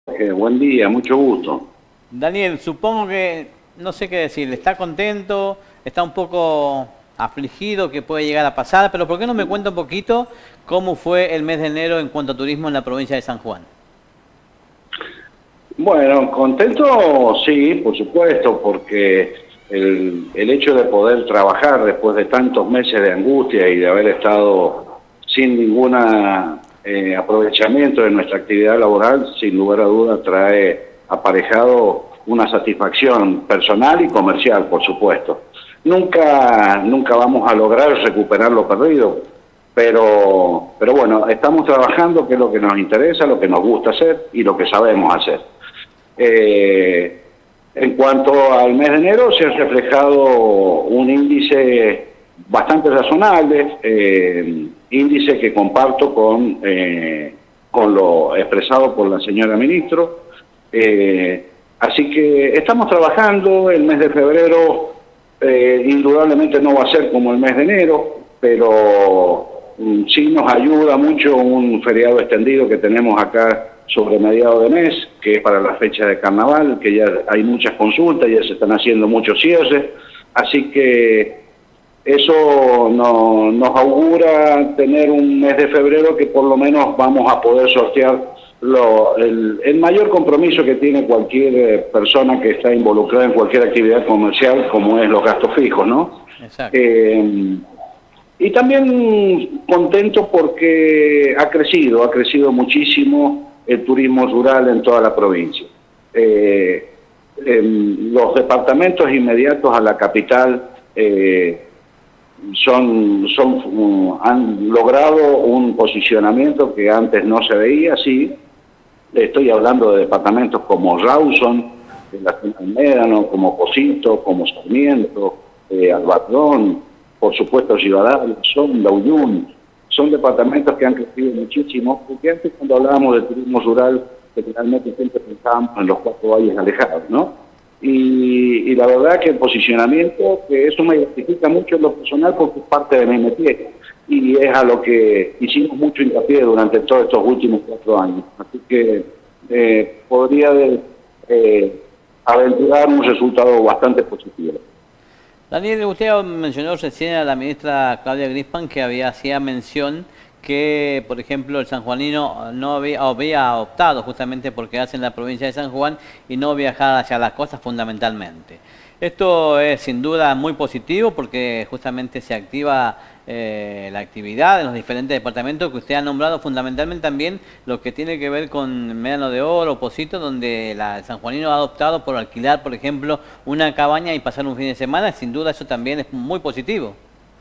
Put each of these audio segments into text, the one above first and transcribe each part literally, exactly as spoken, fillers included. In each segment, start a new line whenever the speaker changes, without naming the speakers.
Eh, buen día, mucho gusto.
Daniel, supongo que, no sé qué decir, ¿está contento? ¿Está un poco afligido que puede llegar a pasar? Pero ¿por qué no me cuenta un poquito cómo fue el mes de enero en cuanto a turismo en la provincia de San Juan?
Bueno, contento, sí, por supuesto, porque el, el hecho de poder trabajar después de tantos meses de angustia y de haber estado sin ningún aprovechamiento de nuestra actividad laboral, sin lugar a dudas trae aparejado una satisfacción personal y comercial, por supuesto. Nunca, nunca vamos a lograr recuperar lo perdido, pero, pero bueno, estamos trabajando, que es lo que nos interesa, lo que nos gusta hacer y lo que sabemos hacer. Eh, en cuanto al mes de enero, se ha reflejado un índice bastante razonable, eh, índice que comparto con, eh, con lo expresado por la señora ministro. Eh, así que estamos trabajando. El mes de febrero eh, indudablemente no va a ser como el mes de enero, pero mm, sí nos ayuda mucho un feriado extendido que tenemos acá sobre mediados de mes, que es para la fecha de carnaval, que ya hay muchas consultas, ya se están haciendo muchos cierres, así que eso no, nos augura tener un mes de febrero que por lo menos vamos a poder sortear lo, el, el mayor compromiso que tiene cualquier persona que está involucrada en cualquier actividad comercial, como es los gastos fijos, ¿no?
Exacto.
Eh, y también contento porque ha crecido, ha crecido muchísimo el turismo rural en toda la provincia. Eh, en los departamentos inmediatos a la capital eh, son, son, um, han logrado un posicionamiento que antes no se veía así. Estoy hablando de departamentos como Rawson, en la zona del Médano, como Pocito, como Sarmiento, eh, Albatón, por supuesto Rivadavia, Sonda, Uyún. Son departamentos que han crecido muchísimo, porque antes cuando hablábamos de turismo rural, generalmente siempre pensábamos en los cuatro valles alejados, ¿no? Y, y la verdad que el posicionamiento, que eso me gratifica mucho en lo personal porque es parte de mi métier, y es a lo que hicimos mucho hincapié durante todos estos últimos cuatro años. Así que eh, podría eh, aventurar un resultado bastante positivo.
Daniel, usted mencionó recién a la ministra Claudia Grispan que había hacía mención que, por ejemplo, el sanjuanino no había, había optado justamente por quedarse en la provincia de San Juan y no viajar hacia las costas fundamentalmente. Esto es sin duda muy positivo porque justamente se activa eh, la actividad en los diferentes departamentos que usted ha nombrado, fundamentalmente también lo que tiene que ver con Médano de Oro, Pocito, donde la, el sanjuanino ha optado por alquilar, por ejemplo, una cabaña y pasar un fin de semana. Sin duda eso también es muy positivo.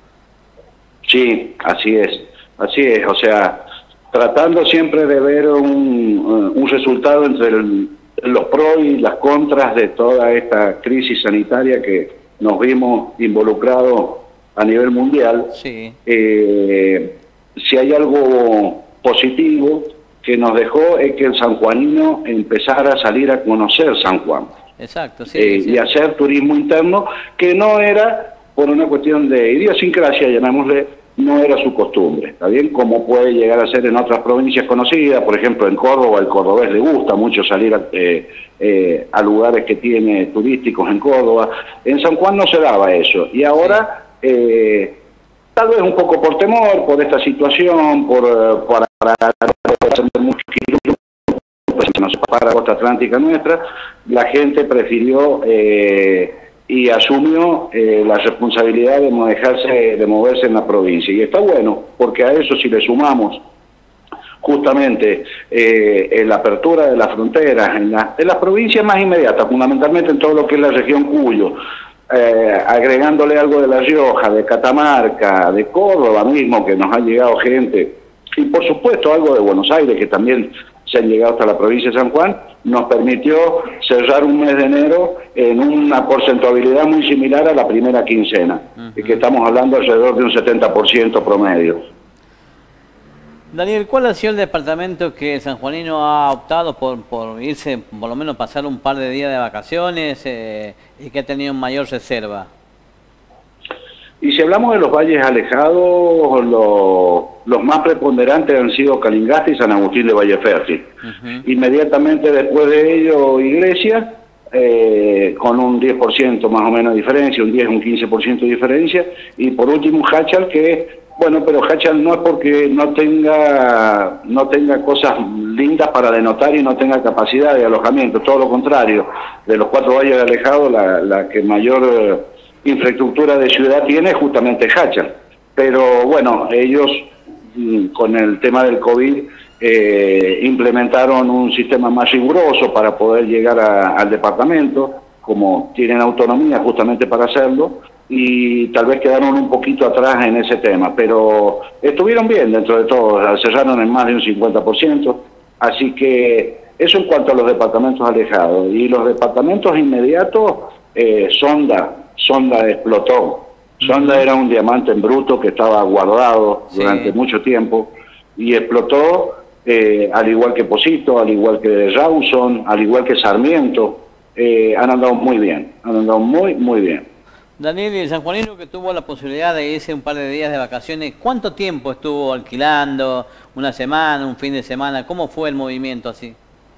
Sí, así es, así es, o sea, tratando siempre de ver un, un resultado entre el, los pros y las contras de toda esta crisis sanitaria que nos vimos involucrados a nivel mundial.
Sí.
Eh, si hay algo positivo que nos dejó es que el sanjuanino empezara a salir a conocer San Juan.
Exacto, sí,
Eh,
sí.
y hacer turismo interno, que no era por una cuestión de idiosincrasia, llamémosle, no era su costumbre, ¿está bien? Como puede llegar a ser en otras provincias conocidas, por ejemplo en Córdoba, el cordobés le gusta mucho salir a, eh, eh, a lugares que tiene turísticos en Córdoba. En San Juan no se daba eso, y ahora, eh, tal vez un poco por temor, por esta situación, por, por hacer mucho kilómetros, pues si nos para la costa atlántica nuestra, la gente prefirió eh, y asumió eh, la responsabilidad de dejarse, de moverse en la provincia. Y está bueno, porque a eso si le sumamos justamente eh, en la apertura de las fronteras, en, la, en las provincias más inmediatas, fundamentalmente en todo lo que es la región Cuyo, eh, agregándole algo de La Rioja, de Catamarca, de Córdoba mismo, que nos ha llegado gente, y por supuesto algo de Buenos Aires, que también se han llegado hasta la provincia de San Juan, nos permitió cerrar un mes de enero en una porcentualidad muy similar a la primera quincena, uh-huh. que estamos hablando alrededor de un setenta por ciento promedio.
Daniel, ¿cuál ha sido el departamento que el sanjuanino ha optado por, por irse, por lo menos pasar un par de días de vacaciones eh, y que ha tenido mayor reserva?
Y si hablamos de los valles alejados, los, los más preponderantes han sido Calingasta y San Agustín de Valle Fértil. Uh-huh. Inmediatamente después de ello, Iglesia, eh, con un diez por ciento más o menos de diferencia, un diez, un quince por ciento de diferencia, y por último Jáchal, que, bueno, pero Jáchal no es porque no tenga, no tenga cosas lindas para denotar y no tenga capacidad de alojamiento, todo lo contrario, de los cuatro valles alejados, la, la que mayor infraestructura de ciudad tiene justamente Jáchal. Pero bueno, ellos con el tema del COVID eh, implementaron un sistema más riguroso para poder llegar a, al departamento, como tienen autonomía justamente para hacerlo, y tal vez quedaron un poquito atrás en ese tema, pero estuvieron bien dentro de todo, cerraron en más de un cincuenta por ciento, así que eso en cuanto a los departamentos alejados. Y los departamentos inmediatos, eh, Sonda, Sonda explotó. Sonda era un diamante en bruto que estaba guardado durante sí. mucho tiempo y explotó, eh, al igual que Posito, al igual que Rawson, al igual que Sarmiento. Eh, han andado muy bien, han andado muy, muy bien.
Daniel, y el sanjuanino que tuvo la posibilidad de irse un par de días de vacaciones, ¿cuánto tiempo estuvo alquilando? ¿Una semana, un fin de semana? ¿Cómo fue el movimiento así?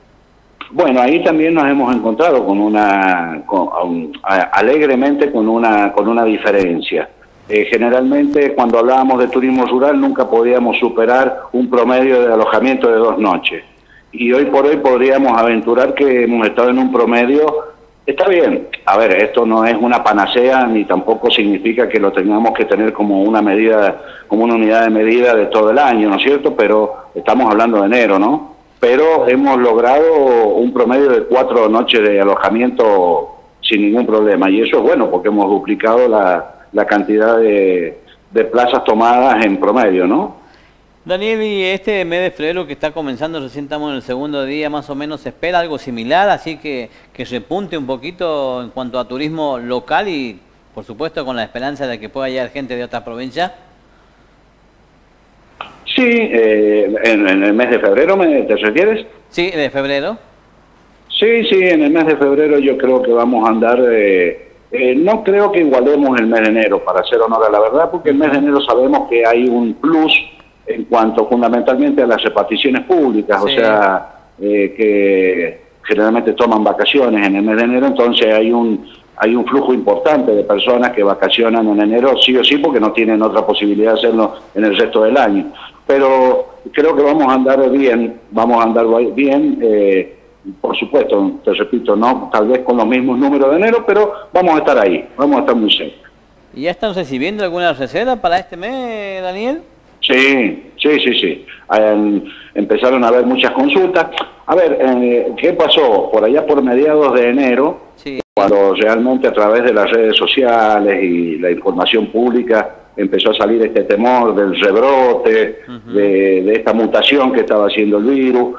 Bueno, ahí también nos hemos encontrado con una, con, um, a, alegremente con una, con una diferencia. Eh, generalmente cuando hablábamos de turismo rural nunca podíamos superar un promedio de alojamiento de dos noches. Y hoy por hoy podríamos aventurar que hemos estado en un promedio, está bien, a ver, esto no es una panacea ni tampoco significa que lo tengamos que tener como una medida, como una unidad de medida de todo el año, ¿no es cierto? Pero estamos hablando de enero, ¿no? Pero hemos logrado un promedio de cuatro noches de alojamiento sin ningún problema. Y eso es bueno porque hemos duplicado la, la cantidad de, de plazas tomadas en promedio, ¿no?
Daniel, y este mes de febrero que está comenzando, recién estamos en el segundo día, más o menos, ¿se espera algo similar? Así que, que repunte un poquito en cuanto a turismo local y, por supuesto, con la esperanza de que pueda llegar gente de otras provincias.
Sí, eh, en, en el mes de febrero, ¿me, ¿te refieres?
Sí, de febrero.
Sí, sí, en el mes de febrero yo creo que vamos a andar, eh, eh, no creo que igualemos el mes de enero, para hacer honor a la verdad, porque el mes de enero sabemos que hay un plus en cuanto fundamentalmente a las reparticiones públicas, sí. O sea, eh, que generalmente toman vacaciones en el mes de enero, entonces hay un... hay un flujo importante de personas que vacacionan en enero sí o sí porque no tienen otra posibilidad de hacerlo en el resto del año. Pero creo que vamos a andar bien, vamos a andar bien, eh, por supuesto, te repito, no tal vez con los mismos números de enero, pero vamos a estar ahí, vamos a estar muy cerca.
¿Y ya están recibiendo alguna reserva para este mes, Daniel?
Sí, sí, sí, sí. Eh, empezaron a haber muchas consultas. A ver, eh, ¿qué pasó? Por allá por mediados de enero, sí. Cuando realmente a través de las redes sociales y la información pública empezó a salir este temor del rebrote, uh-huh. de, de esta mutación que estaba haciendo el virus,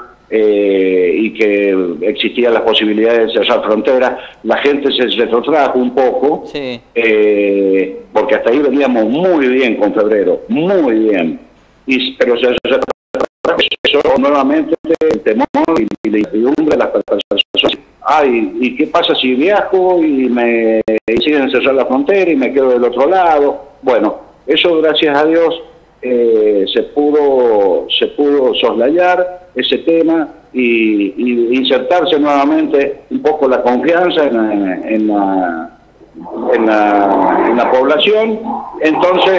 eh, y que existían las posibilidades de cerrar fronteras, la gente se retrotrajo un poco, sí. eh, porque hasta ahí veníamos muy bien con febrero, muy bien, y, pero se retrotrajo eso nuevamente el temor y la incertidumbre de las personas. Ay, ¿y qué pasa si viajo y me deciden cerrar la frontera y me quedo del otro lado? Bueno, eso gracias a Dios eh, se pudo se pudo soslayar ese tema y, y insertarse nuevamente un poco la confianza en, en, en, la, en, la, en la población. Entonces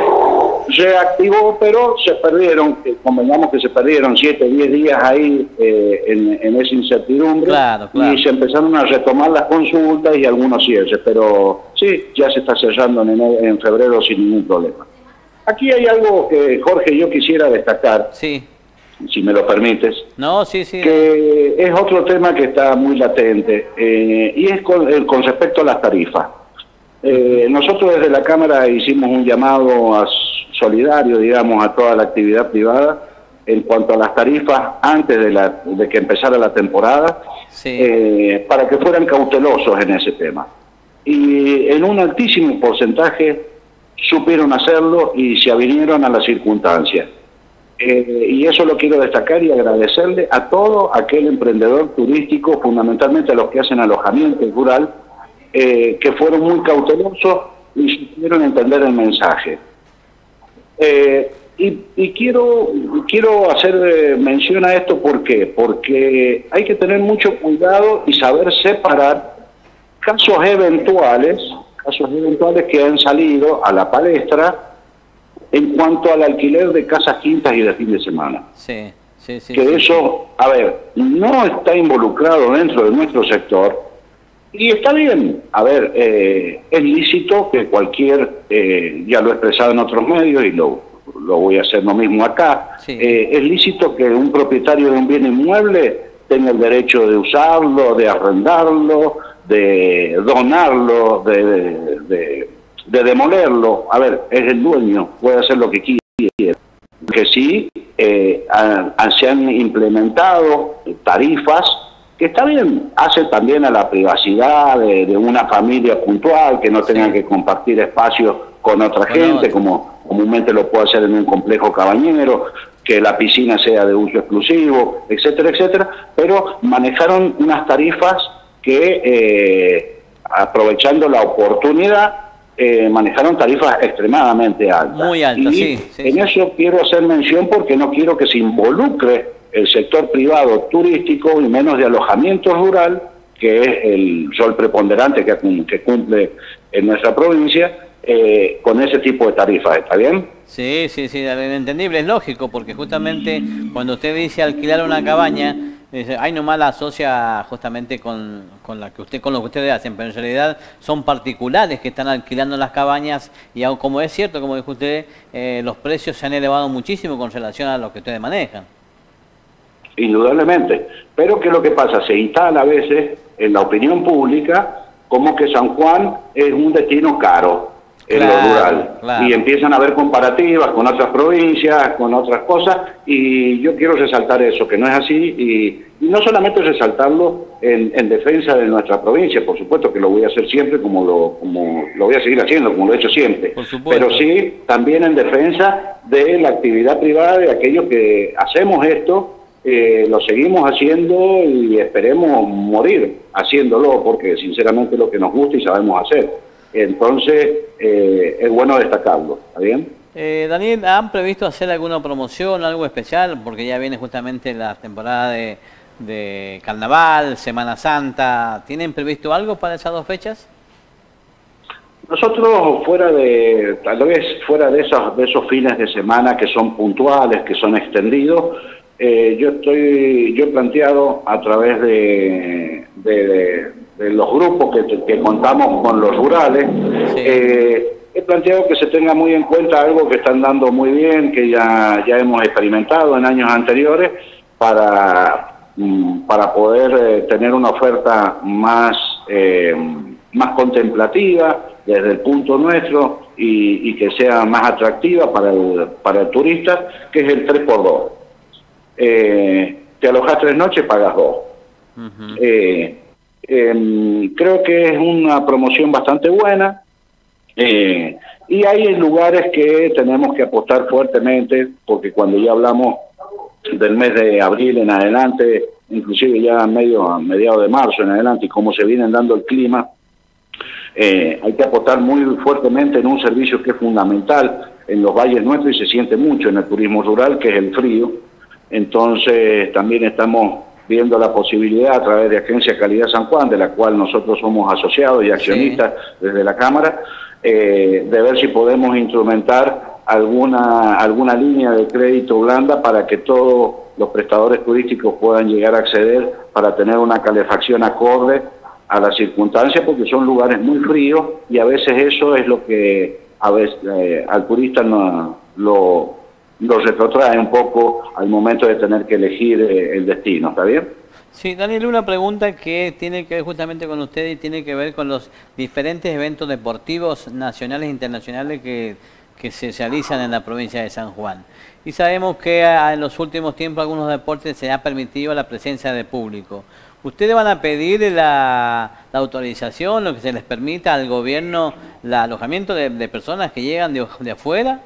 reactivó, pero se perdieron, eh, convengamos que se perdieron siete, diez días ahí eh, en, en esa incertidumbre, claro, claro. Y se empezaron a retomar las consultas y algunos cierres, pero sí, ya se está cerrando en, en febrero sin ningún problema. Aquí hay algo que, Jorge, yo quisiera destacar, sí. si me lo permites,
no, sí, sí,
que es otro tema que está muy latente, eh, y es con, eh, con respecto a las tarifas. Eh, nosotros desde la Cámara hicimos un llamado a solidario, digamos, a toda la actividad privada en cuanto a las tarifas antes de, la, de que empezara la temporada, sí. eh, para que fueran cautelosos en ese tema. Y en un altísimo porcentaje supieron hacerlo y se avinieron a las circunstancias. Eh, y eso lo quiero destacar y agradecerle a todo aquel emprendedor turístico, fundamentalmente a los que hacen alojamiento rural, Eh, que fueron muy cautelosos y supieron entender el mensaje. Eh, y, y quiero, quiero hacer eh, mención a esto, ¿por qué? Porque hay que tener mucho cuidado y saber separar casos eventuales, casos eventuales que han salido a la palestra en cuanto al alquiler de casas quintas y de fin de semana.
Sí, sí, sí.
Que
sí,
eso, a ver, no está involucrado dentro de nuestro sector, y está bien. A ver, eh, es lícito que cualquier, eh, ya lo he expresado en otros medios y lo, lo voy a hacer lo mismo acá,
sí.
eh, es lícito que un propietario de un bien inmueble tenga el derecho de usarlo, de arrendarlo, de donarlo, de, de, de, de demolerlo. A ver, es el dueño, puede hacer lo que quiera. Que sí, eh, a, a, se han implementado tarifas que está bien, hace también a la privacidad de, de una familia puntual, que no tengan sí. que compartir espacios con otra con gente, otro. como comúnmente lo puede hacer en un complejo cabañero, que la piscina sea de uso exclusivo, etcétera, etcétera, pero manejaron unas tarifas que, eh, aprovechando la oportunidad, eh, manejaron tarifas extremadamente altas.
Muy altas,
y
sí, sí.
En
sí.
eso quiero hacer mención porque no quiero que se involucre el sector privado turístico y menos de alojamiento rural, que es el rol preponderante que, que cumple en nuestra provincia, eh, con ese tipo de tarifas. ¿Está bien?
Sí, sí, sí, entendible, es lógico, porque justamente cuando usted dice alquilar una cabaña, dice, ay, nomás la asocia justamente con, con, la que usted, con lo que ustedes hacen, pero en realidad son particulares que están alquilando las cabañas y aún como es cierto, como dijo usted, eh, los precios se han elevado muchísimo con relación a lo que ustedes manejan.
Indudablemente, pero ¿qué es lo que pasa? Se instala a veces en la opinión pública como que San Juan es un destino caro en claro, lo rural, claro. y empiezan a haber comparativas con otras provincias, con otras cosas, y yo quiero resaltar eso, que no es así, y, y no solamente resaltarlo en, en defensa de nuestra provincia, por supuesto que lo voy a hacer siempre, como lo, como lo voy a seguir haciendo, como lo he hecho siempre,
por supuesto.
Pero sí también en defensa de la actividad privada, de aquellos que hacemos esto, Eh, lo seguimos haciendo y esperemos morir haciéndolo, porque sinceramente es lo que nos gusta y sabemos hacer. Entonces, eh, es bueno destacarlo, ¿está bien?
Eh, Daniel, ¿han previsto hacer alguna promoción, algo especial? Porque ya viene justamente la temporada de, de Carnaval, Semana Santa. ¿Tienen previsto algo para esas dos fechas?
Nosotros, fuera de, tal vez fuera de esos, de esos fines de semana que son puntuales, que son extendidos, Eh, yo estoy, yo he planteado a través de, de, de, de los grupos que, que contamos con los rurales, sí. eh, he planteado que se tenga muy en cuenta algo que están dando muy bien, que ya, ya hemos experimentado en años anteriores, para, para poder eh, tener una oferta más, eh, más contemplativa desde el punto nuestro y, y que sea más atractiva para el, para el turista, que es el tres por dos. Eh, te alojas tres noches, pagas dos. Uh-huh. eh, eh, creo que es una promoción bastante buena, eh, y hay lugares que tenemos que apostar fuertemente, porque cuando ya hablamos del mes de abril en adelante, inclusive ya medio a mediados de marzo en adelante, y cómo se vienen dando el clima, eh, hay que apostar muy fuertemente en un servicio que es fundamental en los valles nuestros y se siente mucho en el turismo rural, que es el frío. Entonces también estamos viendo la posibilidad a través de Agencia Calidad San Juan, de la cual nosotros somos asociados y accionistas sí. desde la Cámara, eh, de ver si podemos instrumentar alguna, alguna línea de crédito blanda para que todos los prestadores turísticos puedan llegar a acceder para tener una calefacción acorde a las circunstancias, porque son lugares muy fríos y a veces eso es lo que a veces eh, al turista no, lo... lo retrotrae un poco al momento de tener que elegir eh, el destino, ¿está bien?
Sí, Daniel, una pregunta que tiene que ver justamente con usted y tiene que ver con los diferentes eventos deportivos nacionales e internacionales que, que se realizan en la provincia de San Juan. Y sabemos que en los últimos tiempos algunos deportes se ha permitido la presencia de público. ¿Ustedes van a pedir la, la autorización, lo que se les permita al gobierno, el alojamiento de, de personas que llegan de, de afuera?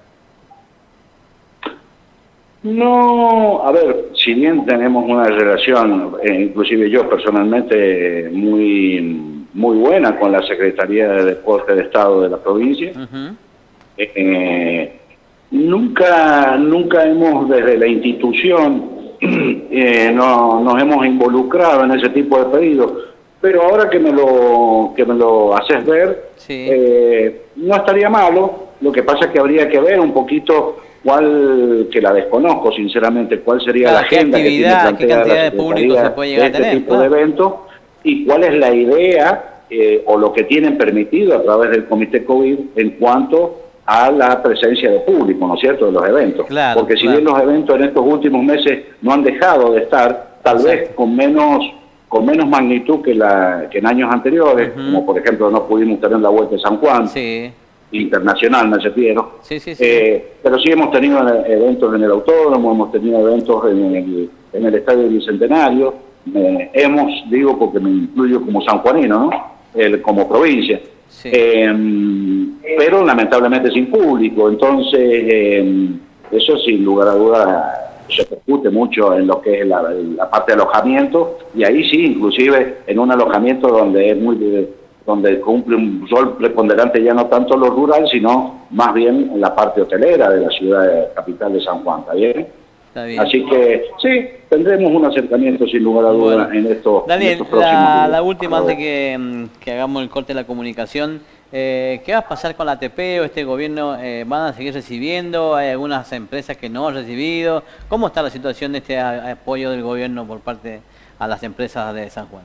No, a ver, si bien tenemos una relación, eh, inclusive yo personalmente, muy muy buena con la Secretaría de Deporte de Estado de la provincia. Uh-huh. eh, nunca, nunca hemos, desde la institución, eh, no, nos hemos involucrado en ese tipo de pedidos, pero ahora que me lo, que me lo haces ver, sí. eh, no estaría malo. Lo que pasa es que habría que ver un poquito cuál, que la desconozco sinceramente, cuál sería claro, la agenda que tiene planteada
qué cantidad de público se puede llegar
de este
a tener,
tipo
claro.
de eventos, y cuál es la idea eh, o lo que tienen permitido a través del Comité COVID en cuanto a la presencia de público, ¿no es cierto?, de los eventos. Claro, porque si claro. bien los eventos en estos últimos meses no han dejado de estar, tal Exacto. vez con menos con menos magnitud que, la, que en años anteriores, uh-huh. como por ejemplo no pudimos tener la Vuelta de San Juan, sí. internacional me refiero,
sí, sí, sí.
Eh, pero sí hemos tenido eventos en el Autódromo, hemos tenido eventos en el, en el Estadio Bicentenario, eh, hemos, digo porque me incluyo como sanjuanino, ¿no? El, como provincia, sí. eh, pero lamentablemente sin público, entonces eh, eso sin lugar a dudas se repercute mucho en lo que es la, la parte de alojamiento, y ahí sí, inclusive en un alojamiento donde es muy donde cumple un rol preponderante ya no tanto lo rural, sino más bien en la parte hotelera de la ciudad capital de San Juan, ¿está bien? Está bien. Así que sí, tendremos un acercamiento sin lugar a dudas bueno. en, esto,
Daniel,
en estos próximos
la,
días.
la última antes que, que hagamos el corte de la comunicación, eh, ¿qué va a pasar con la A T P o este gobierno? Eh, ¿Van a seguir recibiendo? ¿Hay algunas empresas que no han recibido? ¿Cómo está la situación de este apoyo del gobierno por parte a las empresas de San Juan?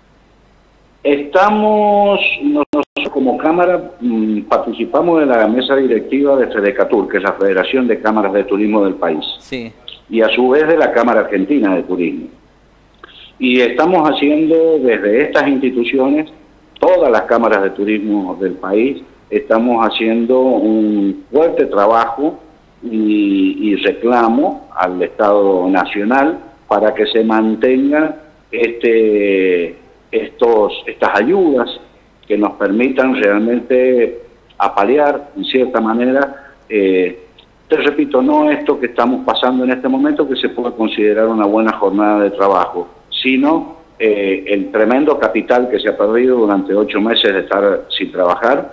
Estamos, nosotros como Cámara mmm, participamos de la mesa directiva de FEDECATUR, que es la Federación de Cámaras de Turismo del país, sí. y a su vez de la Cámara Argentina de Turismo. Y estamos haciendo desde estas instituciones, todas las cámaras de turismo del país, estamos haciendo un fuerte trabajo y, y reclamo al Estado Nacional para que se mantenga este... Estos, estas ayudas que nos permitan realmente apalear, en cierta manera, eh, te repito, no esto que estamos pasando en este momento, que se puede considerar una buena jornada de trabajo, sino eh, el tremendo capital que se ha perdido durante ocho meses de estar sin trabajar,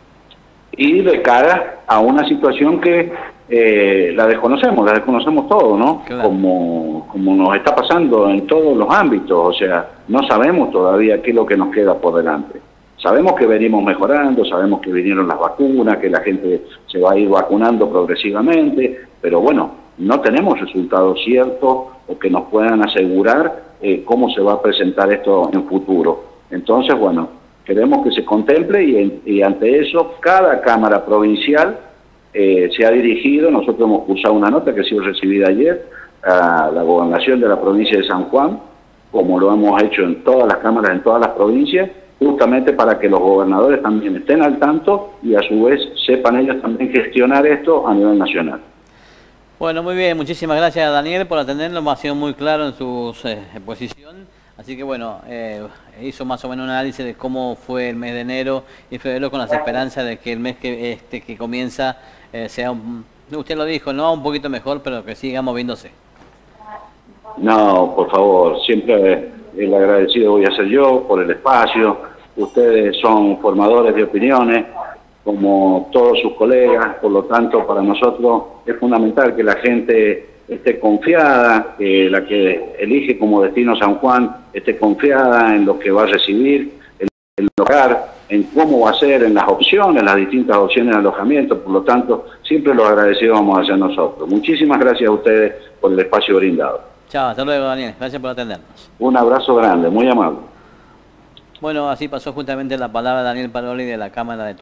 y de cara a una situación que eh, la desconocemos, la desconocemos todo, ¿no? Claro. Como, como nos está pasando en todos los ámbitos, o sea, no sabemos todavía qué es lo que nos queda por delante. Sabemos que venimos mejorando, sabemos que vinieron las vacunas, que la gente se va a ir vacunando progresivamente, pero bueno, no tenemos resultados ciertos o que nos puedan asegurar eh, cómo se va a presentar esto en futuro. Entonces, bueno, queremos que se contemple y, y ante eso cada Cámara Provincial eh, se ha dirigido, nosotros hemos cursado una nota que ha sido recibida ayer a la Gobernación de la provincia de San Juan, como lo hemos hecho en todas las cámaras, en todas las provincias, justamente para que los gobernadores también estén al tanto y a su vez sepan ellos también gestionar esto a nivel nacional.
Bueno, muy bien, muchísimas gracias Daniel por atendernos, ha sido muy claro en su eh, exposición. Así que bueno, eh, hizo más o menos un análisis de cómo fue el mes de enero y febrero con las esperanzas de que el mes que este que comienza eh, sea, un, usted lo dijo, no un poquito mejor, pero que siga moviéndose.
No, por favor, siempre el agradecido voy a ser yo por el espacio. Ustedes son formadores de opiniones, como todos sus colegas, por lo tanto para nosotros es fundamental que la gente esté confiada, que la que elige como destino San Juan esté confiada en lo que va a recibir, en el lugar, en cómo va a ser, en las opciones, las distintas opciones de alojamiento. Por lo tanto, siempre los agradecidos vamos a ser nosotros. Muchísimas gracias a ustedes por el espacio brindado.
Chao, hasta luego Daniel, gracias por atendernos.
Un abrazo grande, muy amable.
Bueno, así pasó justamente la palabra Daniel Paroli de la Cámara de